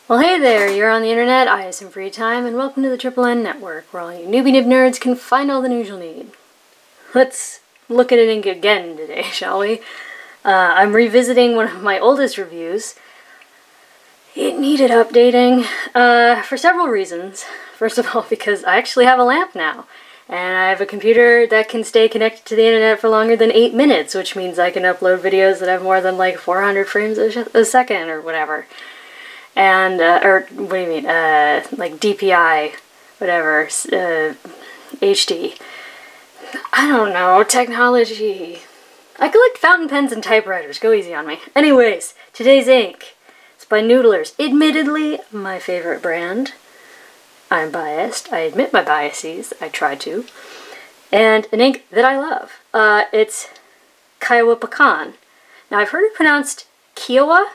Well, hey there, you're on the internet, I have some free time, and welcome to the Triple N Network, where all you newbie nib nerds can find all the news you'll need. Let's look at it again today, shall we? I'm revisiting one of my oldest reviews. It needed updating, for several reasons. First of all, because I actually have a lamp now, and I have a computer that can stay connected to the internet for longer than 8 minutes, which means I can upload videos that have more than like 400 frames a second or whatever. And, or, what do you mean, like DPI, whatever, HD. I don't know, technology. I collect fountain pens and typewriters, go easy on me. Anyways, today's ink. It's by Noodlers, admittedly my favorite brand. I'm biased, I admit my biases, I try to. And an ink that I love. It's Kiowa Pecan. Now I've heard it pronounced Kiowa,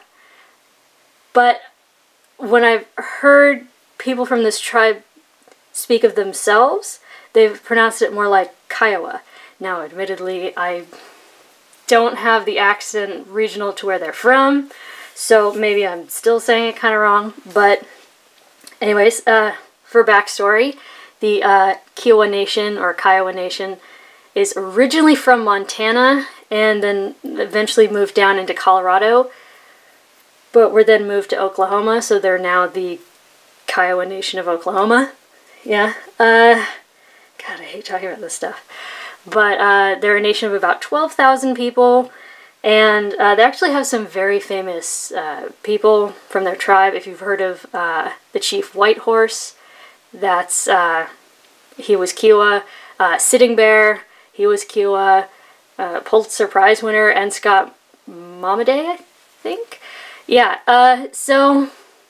but when I've heard people from this tribe speak of themselves, they've pronounced it more like Kiowa. Now, admittedly, I don't have the accent regional to where they're from, so maybe I'm still saying it kind of wrong, but anyways, for backstory, the Kiowa Nation, or Kiowa Nation, is originally from Montana, and then eventually moved down into Colorado, but were then moved to Oklahoma, so they're now the Kiowa Nation of Oklahoma. Yeah, God, I hate talking about this stuff. But they're a nation of about 12,000 people, and they actually have some very famous people from their tribe. If you've heard of the Chief Whitehorse, that's, he was Kiowa. Sitting Bear, he was Kiowa. Pulitzer Prize winner, and Scott Momaday, I think? Yeah, so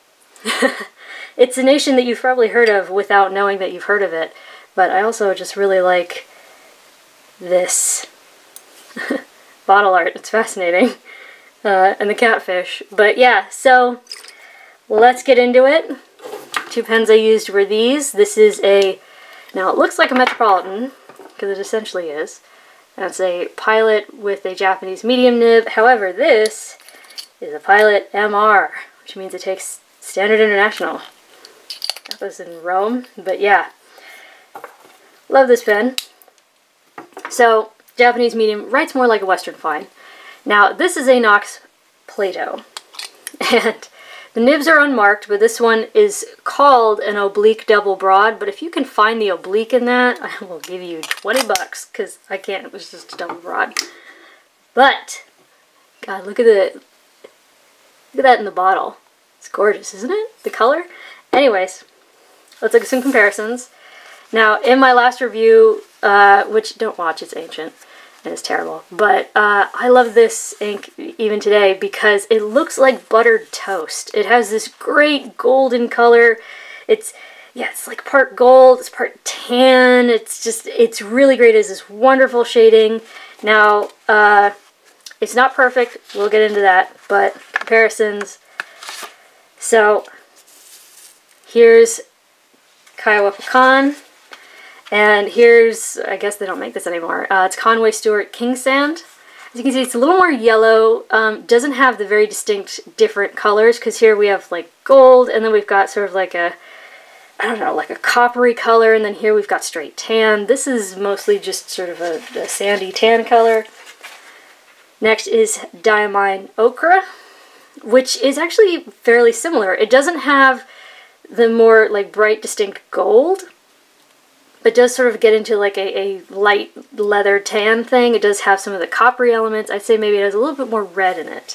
it's a nation that you've probably heard of without knowing that you've heard of it, but I also just really like this bottle art. It's fascinating, and the catfish. But yeah, so let's get into it. Two pens I used were these. This is a, now it looks like a Metropolitan, because it essentially is. That's a Pilot with a Japanese medium nib. However, this is a Pilot MR, which means it takes Standard International. That was in Rome, but yeah. Love this pen. So, Japanese medium, writes more like a Western fine. Now, this is a Knox Plato, and the nibs are unmarked, but this one is called an oblique double broad, but if you can find the oblique in that, I will give you 20 bucks, because I can't, it was just a double broad. But, God, look at that in the bottle. It's gorgeous, isn't it? The color? Anyways, let's look at some comparisons. Now, in my last review, which don't watch, it's ancient, and it's terrible, but I love this ink even today because it looks like buttered toast. It has this great golden color. It's, yeah, it's like part gold, it's part tan, it's really great. It's this wonderful shading. Now, it's not perfect, we'll get into that, but comparisons. So, here's Kiowa Pecan, and here's, I guess they don't make this anymore, it's Conway Stewart King Sand. As you can see, it's a little more yellow, doesn't have the very distinct different colors, because here we have like gold, and then we've got sort of like a, I don't know, like a coppery color, and then here we've got straight tan. This is mostly just sort of a sandy tan color. Next is Diamine Ochre, which is actually fairly similar. It doesn't have the more like bright distinct gold, but does sort of get into like a light leather tan thing. It does have some of the coppery elements. I'd say maybe it has a little bit more red in it.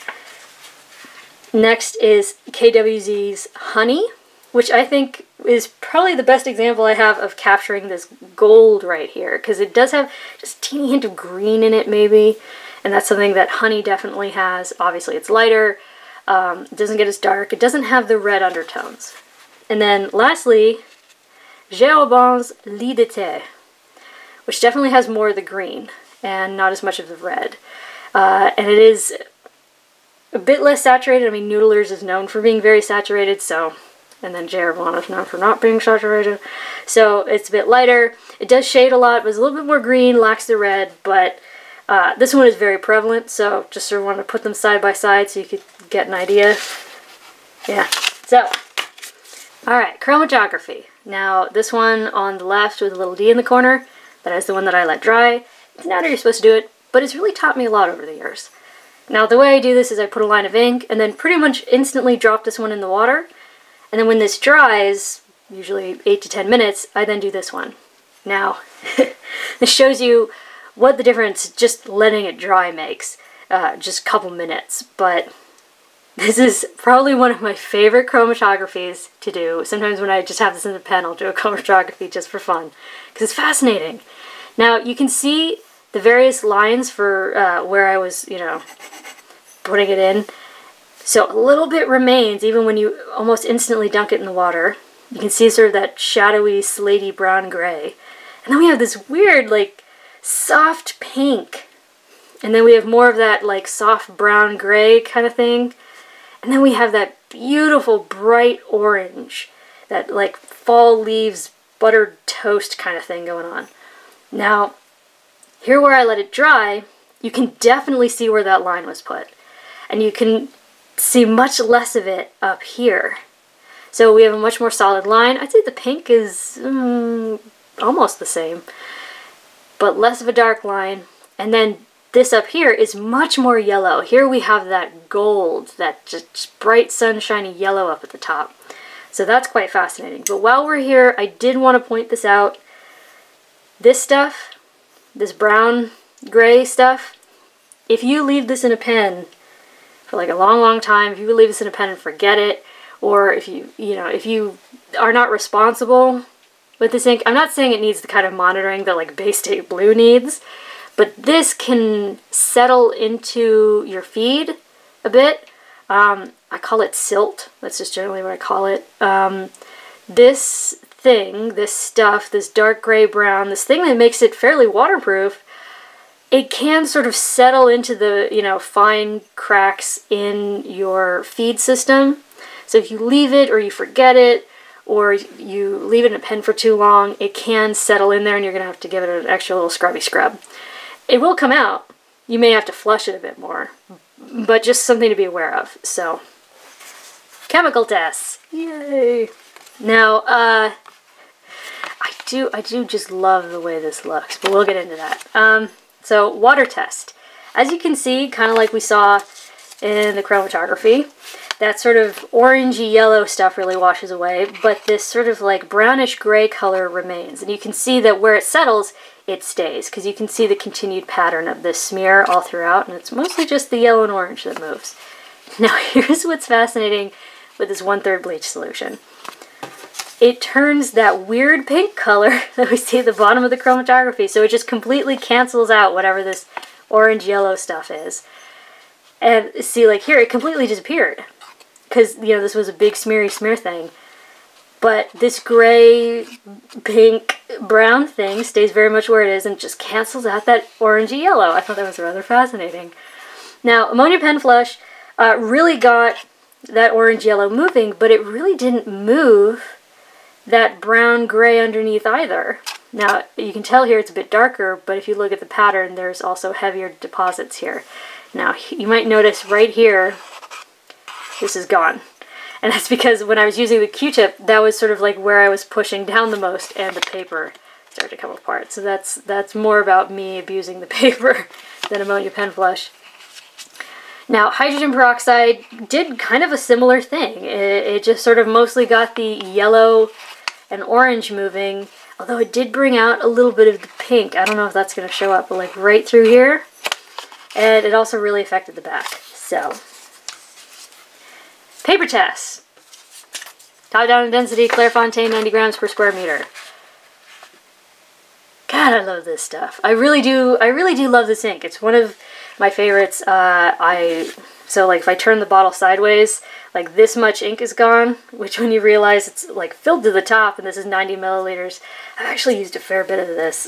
Next is KWZ's Honey, which I think is probably the best example I have of capturing this gold right here, because it does have just a teeny hint of green in it maybe. And that's something that Honey definitely has. Obviously, it's lighter. It doesn't get as dark. It doesn't have the red undertones. And then, lastly, Jeroboam's Lit d'été, which definitely has more of the green and not as much of the red. And it is a bit less saturated. I mean, Noodlers is known for being very saturated, so... And then Jeroboam is known for not being saturated. So, it's a bit lighter. It does shade a lot, but it's a little bit more green, lacks the red, but... this one is very prevalent, so just sort of wanted to put them side by side so you could get an idea. Yeah, So, alright, chromatography. Now, this one on the left with a little D in the corner, that is the one that I let dry. It's not how you're supposed to do it, but it's really taught me a lot over the years. Now, the way I do this is I put a line of ink and then pretty much instantly drop this one in the water. And then when this dries, usually 8 to 10 minutes, I then do this one. Now, this shows you what the difference just letting it dry makes. Just a couple minutes, but this is probably one of my favorite chromatographies to do. Sometimes when I just have this in the pen, I'll do a chromatography just for fun, because it's fascinating. Now, you can see the various lines for where I was, you know, putting it in. So a little bit remains, even when you almost instantly dunk it in the water. You can see sort of that shadowy, slaty brown gray. And then we have this weird, like, soft pink. And then we have more of that, like, soft brown gray kind of thing. And then we have that beautiful bright orange. That, like, fall leaves, buttered toast kind of thing going on. Now, here where I let it dry, you can definitely see where that line was put. And you can see much less of it up here. So we have a much more solid line. I'd say the pink is almost the same, but less of a dark line. And then this up here is much more yellow. Here we have that gold, that just bright sunshiny yellow up at the top. So that's quite fascinating. But while we're here, I did want to point this out. This stuff, this brown gray stuff, if you leave this in a pen for like a long, long time, if you leave this in a pen and forget it, or if if you are not responsible with this ink, I'm not saying it needs the kind of monitoring that like Bay State Blue needs, but this can settle into your feed a bit. I call it silt. That's just generally what I call it. This thing, this stuff, this dark gray brown, this thing that makes it fairly waterproof, it can sort of settle into the, fine cracks in your feed system. So if you leave it or you forget it or you leave it in a pen for too long, it can settle in there and you're going to have to give it an extra little scrubby scrub. It will come out. You may have to flush it a bit more, but just something to be aware of. So, chemical tests. Yay! Now, I do just love the way this looks, but we'll get into that. So, water test. As you can see, kind of like we saw in the chromatography, that sort of orangey yellow stuff really washes away, but this sort of like brownish gray color remains. And you can see that where it settles, it stays, because you can see the continued pattern of this smear all throughout, and it's mostly just the yellow and orange that moves. Now, here's what's fascinating with this 1/3 bleach solution. It turns that weird pink color that we see at the bottom of the chromatography, so it just completely cancels out whatever this orange-yellow stuff is. And see, like here, it completely disappeared. Because, this was a big smear thing. But this gray, pink, brown thing stays very much where it is and just cancels out that orangey yellow. I thought that was rather fascinating. Now, ammonia pen flush really got that orange yellow moving, but it really didn't move that brown gray underneath either. Now, you can tell here it's a bit darker, but if you look at the pattern, there's also heavier deposits here. Now, you might notice right here, this is gone. And that's because when I was using the Q-tip, that was sort of like where I was pushing down the most and the paper started to come apart. So that's more about me abusing the paper than ammonia pen flush. Now, hydrogen peroxide did kind of a similar thing. It just sort of mostly got the yellow and orange moving, although it did bring out a little bit of the pink. I don't know if that's going to show up, but like right through here. And it also really affected the back. So, paper tests. Top down in density, Clairefontaine, 90 grams per square meter. God, I love this stuff. I really do love this ink. It's one of my favorites. So like if I turn the bottle sideways, like this much ink is gone, which when you realize it's like filled to the top and this is 90 milliliters, I've actually used a fair bit of this.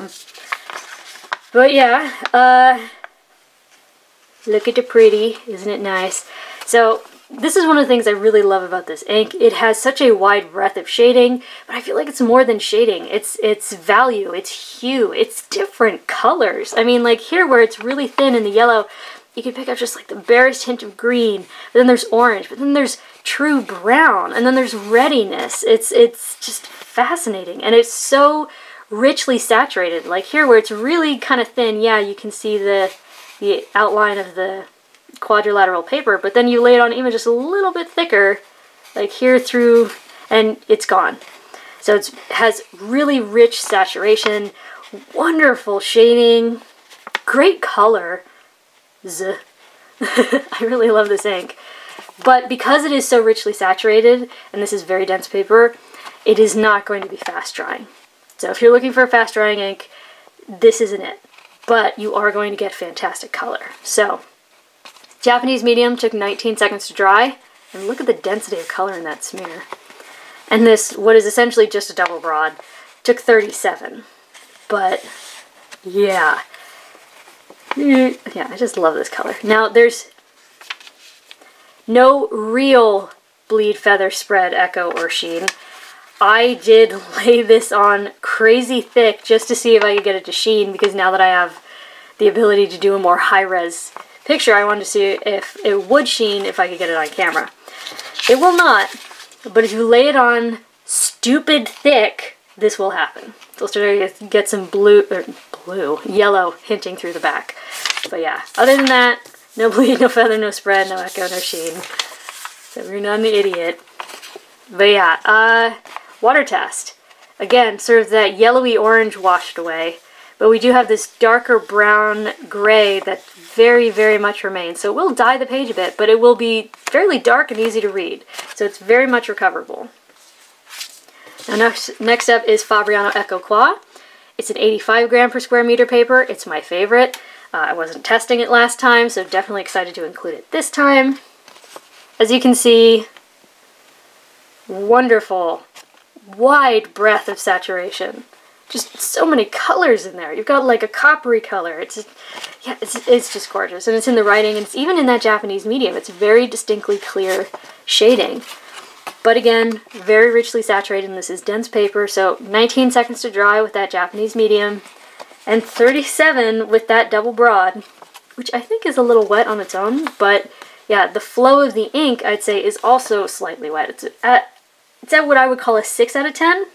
But yeah, look at the pretty, isn't it nice? So this is one of the things I really love about this ink. It has such a wide breadth of shading, but I feel like it's more than shading. It's value, it's hue, it's different colors. I mean, like here where it's really thin in the yellow, you can pick up just like the barest hint of green, but then there's orange, but then there's true brown, and then there's readiness. It's just fascinating, and it's so richly saturated. Like here where it's really kind of thin, yeah, you can see the outline of the quadrilateral paper, but then you lay it on even just a little bit thicker, like here through, and it's gone. So it has really rich saturation, wonderful shading, great color. I really love this ink. But because it is so richly saturated, and this is very dense paper, it is not going to be fast drying. So if you're looking for a fast drying ink, this isn't it. But you are going to get fantastic color. So, Japanese medium took 19 seconds to dry, and look at the density of color in that smear. And this, what is essentially just a double broad, took 37. But, yeah. Yeah, I just love this color. Now, there's no real bleed, feather, spread, echo, or sheen. I did lay this on crazy thick just to see if I could get it to sheen, because now that I have the ability to do a more high-res picture, I wanted to see if it would sheen if I could get it on camera. It will not, but if you lay it on stupid thick, this will happen. So start to get some yellow hinting through the back. But yeah, other than that, no bleed, no feather, no spread, no echo, no sheen. So you're not an idiot. But yeah, water test. Again, sort of that yellowy orange washed away. But we do have this darker brown gray that very, very much remains. So it will dye the page a bit, but it will be fairly dark and easy to read. So it's very much recoverable. Now next up is Fabriano Eco Qua. It's an 85 gram per square meter paper. It's my favorite. I wasn't testing it last time, so definitely excited to include it this time. As you can see, wonderful, wide breadth of saturation. Just so many colors in there. You've got like a coppery color. It's just gorgeous. And it's in the writing, and it's even in that Japanese medium. It's very distinctly clear shading. But again, very richly saturated, and this is dense paper, so 19 seconds to dry with that Japanese medium, and 37 with that double broad, which I think is a little wet on its own, but yeah, the flow of the ink, I'd say, is also slightly wet. It's at what I would call a 6 out of 10.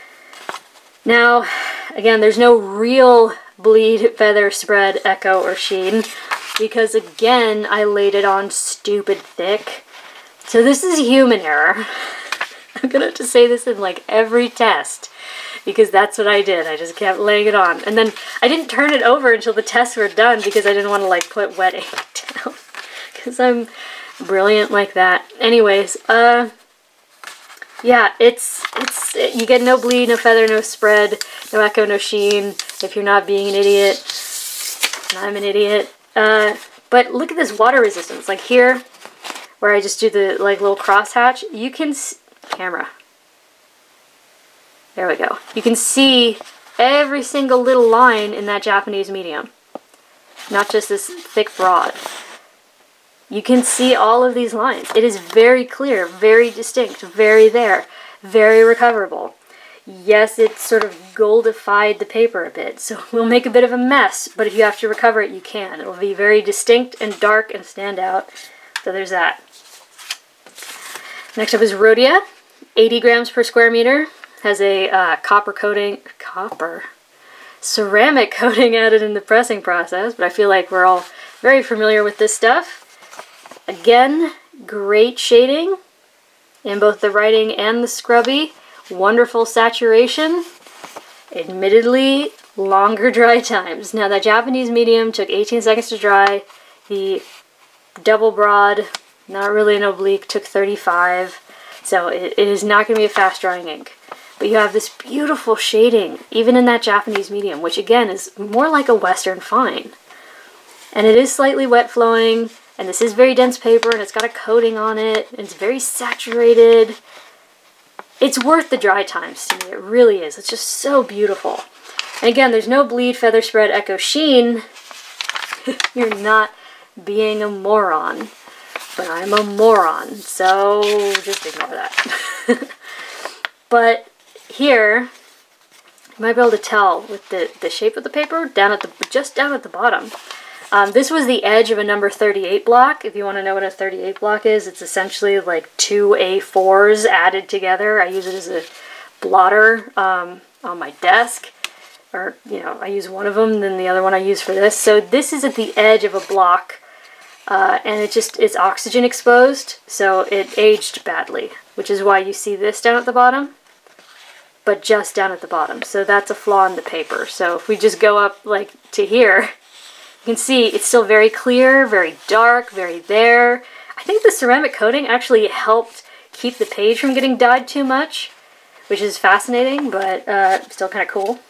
Now, again, there's no real bleed, feather, spread, echo, or sheen, because again, I laid it on stupid thick. So this is human error. I'm gonna have to say this in like every test, because that's what I did. I just kept laying it on. And then I didn't turn it over until the tests were done, because I didn't want to like put wet ink down, because I'm brilliant like that. Anyways, yeah, you get no bleed, no feather, no spread, no echo, no sheen, if you're not being an idiot. And I'm an idiot. But look at this water resistance. Like here, where I just do the like little crosshatch, you can camera. There we go. You can see every single little line in that Japanese medium. Not just this thick broad. You can see all of these lines. It is very clear, very distinct, very there, very recoverable. Yes, it sort of goldified the paper a bit, so we'll make a bit of a mess, but if you have to recover it, you can. It'll be very distinct and dark and stand out. So there's that. Next up is Rhodia, 80 grams per square meter. Has a ceramic coating added in the pressing process, but I feel like we're all very familiar with this stuff. Again, great shading in both the writing and the scrubby. Wonderful saturation. Admittedly, longer dry times. Now that Japanese medium took 18 seconds to dry. The double broad, not really an oblique, took 35. So it is not going to be a fast drying ink. But you have this beautiful shading, even in that Japanese medium, which again is more like a Western fine. And it is slightly wet flowing, and this is very dense paper, and it's got a coating on it, and it's very saturated. It's worth the dry times to me, it really is. It's just so beautiful. And again, there's no bleed, feather, spread, echo, sheen. You're not being a moron. But I'm a moron, so just ignore that. But here, you might be able to tell with the shape of the paper, just down at the bottom. This was the edge of a number 38 block. If you want to know what a 38 block is, it's essentially like 2 A4s added together. I use it as a blotter on my desk. Or, you know, I use one of them, then the other one I use for this. So this is at the edge of a block, and it's oxygen exposed, so it aged badly, which is why you see this down at the bottom, but just down at the bottom. So that's a flaw in the paper. So if we just go up like to here, you can see it's still very clear, very dark, very there. I think the ceramic coating actually helped keep the page from getting dyed too much, which is fascinating, but still kind of cool.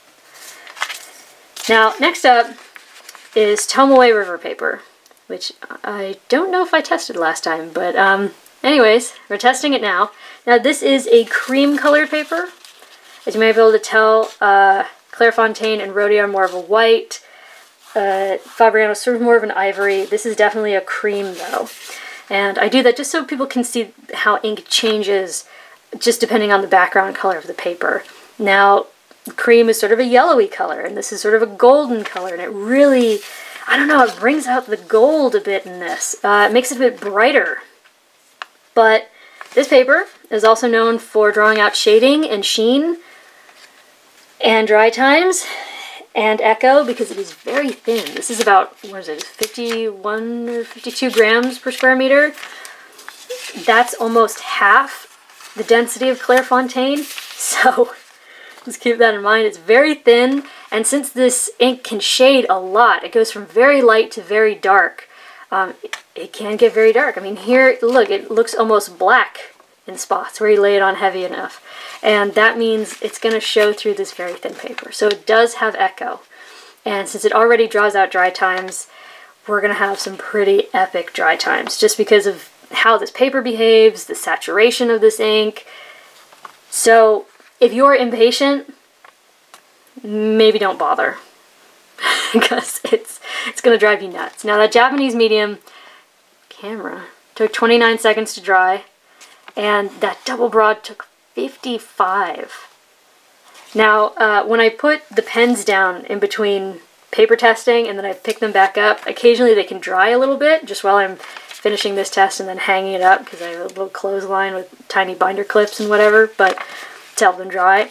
Now, next up is Tomoe River paper, which I don't know if I tested last time, but anyways, we're testing it now. Now, this is a cream-colored paper. As you may be able to tell, Clairefontaine and Rhodia are more of a white. Fabriano is sort of more of an ivory. This is definitely a cream, though. And I do that just so people can see how ink changes just depending on the background color of the paper. Now, cream is sort of a yellowy color, and this is sort of a golden color, and it really, I don't know, it brings out the gold a bit in this. It makes it a bit brighter. But this paper is also known for drawing out shading and sheen and dry times and echo because it is very thin. This is about, what is it, 51 or 52 grams per square meter. That's almost half the density of Clairefontaine, so just keep that in mind. It's very thin, and since this ink can shade a lot, it goes from very light to very dark. It can get very dark. I mean, here, look, it looks almost black in spots where you lay it on heavy enough. And that means it's going to show through this very thin paper. So it does have echo. And since it already draws out dry times, we're going to have some pretty epic dry times just because of how this paper behaves, the saturation of this ink. So if you're impatient, maybe don't bother because it's going to drive you nuts. Now, that Japanese medium camera took 29 seconds to dry, and that double broad took 55. Now, when I put the pens down in between paper testing and then I pick them back up, occasionally they can dry a little bit just while I'm finishing this test and then hanging it up because I have a little clothesline with tiny binder clips and whatever, but to help them dry.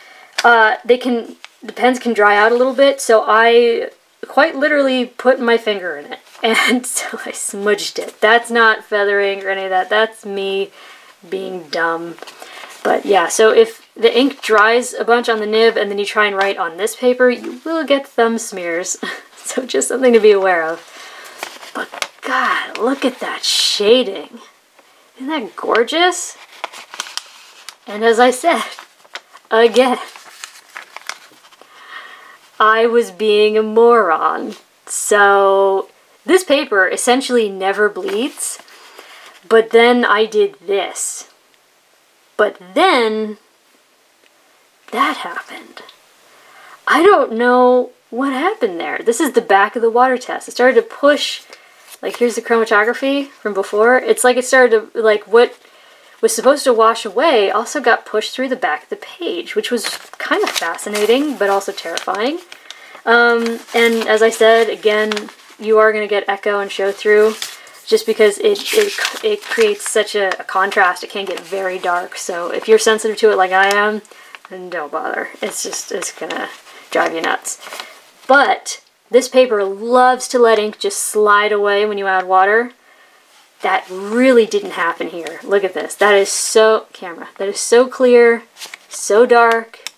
The pens can dry out a little bit, so I quite literally put my finger in it, and so I smudged it. That's not feathering or any of that. That's me being dumb. But yeah, so if the ink dries a bunch on the nib and then you try and write on this paper, you will get thumb smears. So just something to be aware of. But God, look at that shading. Isn't that gorgeous? And as I said, again, I was being a moron. So this paper essentially never bleeds, but then I did this. But then that happened. I don't know what happened there. This is the back of the water test. It started to push, like here's the chromatography from before. It's like it started to, like what was supposed to wash away also got pushed through the back of the page, which was kind of fascinating, but also terrifying. And as I said, again, you are going to get echo and show through just because it creates such a contrast. It can get very dark. So if you're sensitive to it like I am, then don't bother. It's going to drive you nuts. But this paper loves to let ink just slide away when you add water. That really didn't happen here. Look at this. That is so, that is so clear, so dark,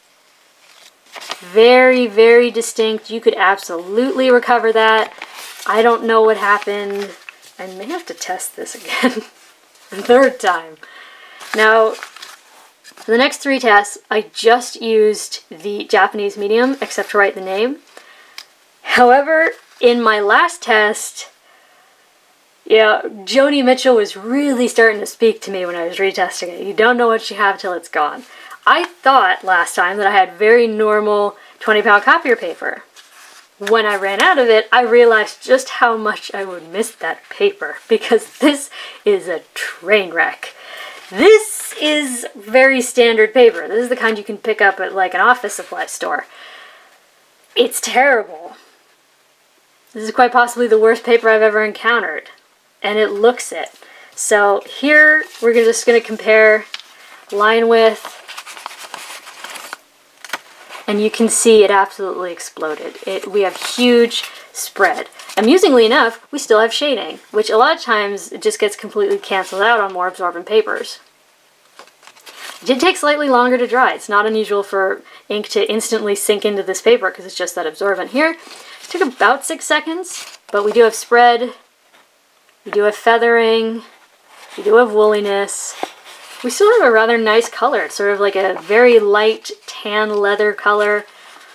very, very distinct. You could absolutely recover that. I don't know what happened. I may have to test this again the third time. Now, for the next 3 tests, I just used the Japanese medium, except to write the name. However, in my last test, yeah, Joni Mitchell was really starting to speak to me when I was retesting it. You don't know what you have till it's gone. I thought last time that I had very normal 20-pound copier paper. When I ran out of it, I realized just how much I would miss that paper because this is a train wreck. This is very standard paper. This is the kind you can pick up at like an office supply store. It's terrible. This is quite possibly the worst paper I've ever encountered. And it looks it. So here we're just going to compare line width. And you can see it absolutely exploded. We have huge spread. Amusingly enough, we still have shading, which a lot of times it just gets completely canceled out on more absorbent papers. It did take slightly longer to dry. It's not unusual for ink to instantly sink into this paper because it's just that absorbent. Here, it took about 6 seconds, but we do have spread, we do have feathering, we do have woolliness. We still have a rather nice color. It's sort of like a very light tan leather color.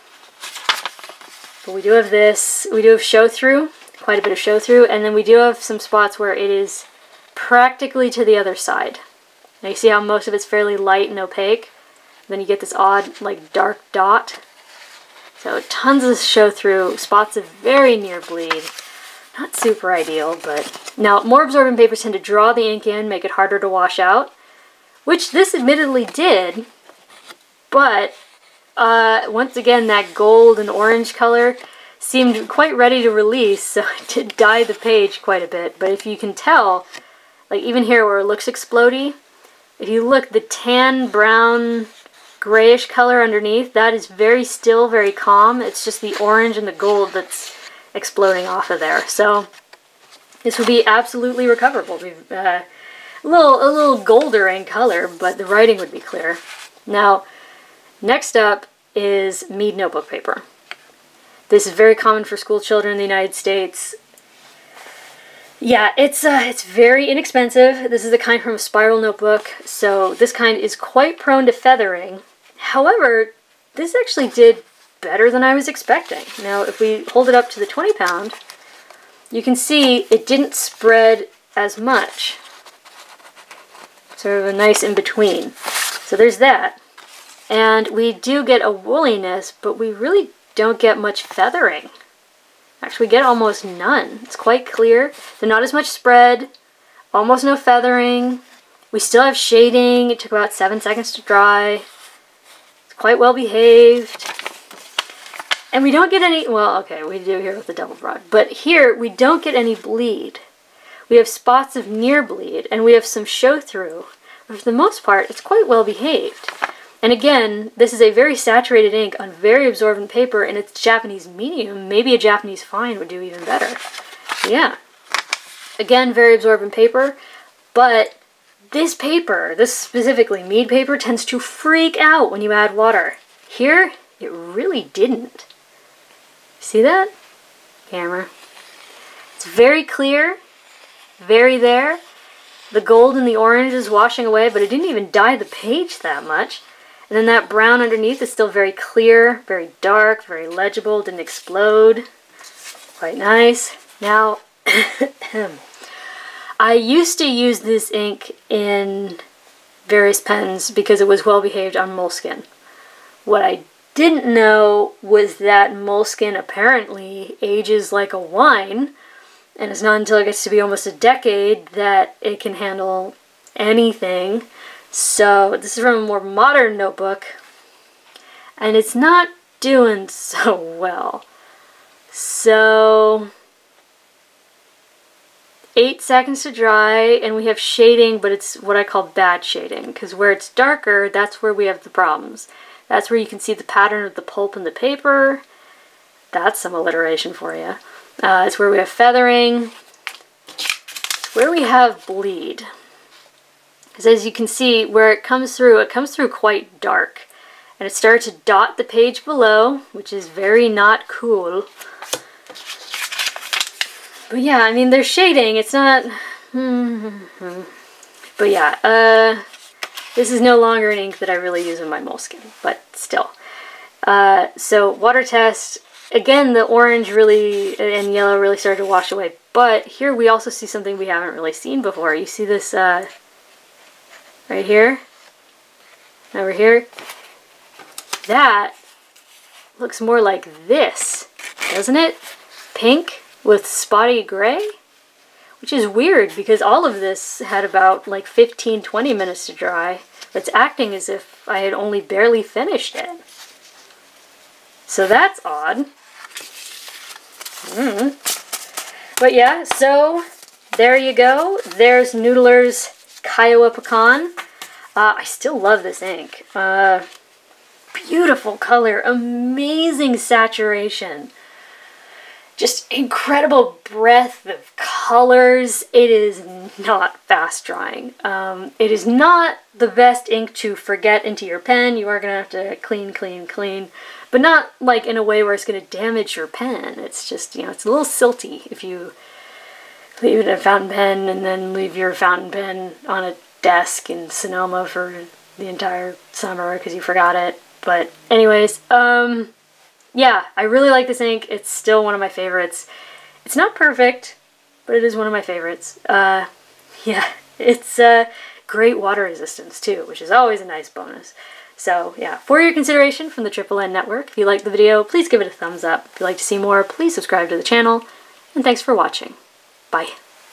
But we do have this. We do have show through, quite a bit of show through, and then we do have some spots where it is practically to the other side. Now you see how most of it's fairly light and opaque. Then you get this odd, like, dark dot. So tons of show through, spots of very near bleed. Not super ideal, but now more absorbent papers tend to draw the ink in, make it harder to wash out. Which this admittedly did, but once again that gold and orange color seemed quite ready to release, so it did dye the page quite a bit. But if you can tell, like even here where it looks explodey, if you look, the tan, brown, grayish color underneath, that is very still, very calm. It's just the orange and the gold that's exploding off of there. So this would be absolutely recoverable. A little golder in color, but the writing would be clear. Now, next up is Mead Notebook Paper. This is very common for school children in the United States. Yeah, it's very inexpensive. This is the kind from a spiral notebook, so this kind is quite prone to feathering. However, this actually did better than I was expecting. Now, if we hold it up to the 20 pound, you can see it didn't spread as much. Sort of a nice in-between. So there's that. And we do get a woolliness, but we really don't get much feathering. Actually, we get almost none. It's quite clear. There's not as much spread, almost no feathering. We still have shading. It took about 7 seconds to dry. It's quite well behaved. And we don't get any, well, okay, we do here with the double broad. But here, we don't get any bleed. We have spots of near bleed, and we have some show through. But for the most part, it's quite well behaved. And again, this is a very saturated ink on very absorbent paper, and it's Japanese medium. Maybe a Japanese fine would do even better. Yeah. Again, very absorbent paper, but this paper, this specifically Mead paper, tends to freak out when you add water. Here, it really didn't. See that? Camera. It's very clear. Very there. The gold and the orange is washing away, but it didn't even dye the page that much. And then that brown underneath is still very clear, very dark, very legible, didn't explode. Quite nice. Now, I used to use this ink in various pens because it was well behaved on Moleskine. What I didn't know was that Moleskine apparently ages like a wine. And it's not until it gets to be almost a decade that it can handle anything. So this is from a more modern notebook, and it's not doing so well. So 8 seconds to dry, and we have shading, but it's what I call bad shading, because where it's darker, that's where we have the problems. That's where you can see the pattern of the pulp in the paper. That's some alliteration for you. It's where we have feathering. It's where we have bleed. Because as you can see, where it comes through quite dark. And it started to dot the page below, which is very not cool. But yeah, I mean, there's shading. It's not... But yeah, this is no longer an ink that I really use in my Moleskine, but still. So water test. Again, the orange really and yellow really started to wash away. But here we also see something we haven't really seen before. You see this right here? Over here? That looks more like this, doesn't it? Pink with spotty gray? Which is weird because all of this had about like 15-20 minutes to dry. It's acting as if I had only barely finished it. So that's odd. But yeah, so there you go. There's Noodler's Kiowa Pecan. I still love this ink. Beautiful color, amazing saturation. Just incredible breadth of colors. It is not fast drying. It is not the best ink to forget into your pen. You are going to have to clean, clean, clean. But not like in a way where it's going to damage your pen. It's just, you know, it's a little silty if you leave it in a fountain pen and then leave your fountain pen on a desk in Sonoma for the entire summer because you forgot it. But anyways, yeah, I really like this ink. It's still one of my favorites. It's not perfect, but it is one of my favorites. Yeah, it's great water resistance too, which is always a nice bonus. So yeah, for your consideration from the Triple N Network, if you liked the video, please give it a thumbs up. If you'd like to see more, please subscribe to the channel. And thanks for watching. Bye.